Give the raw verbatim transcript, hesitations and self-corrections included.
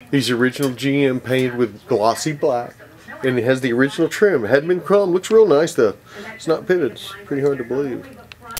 He's the original G M painted with glossy black. And it has the original trim. It hadn't been chrome. Looks real nice though. It's not pitted. It's pretty hard to believe.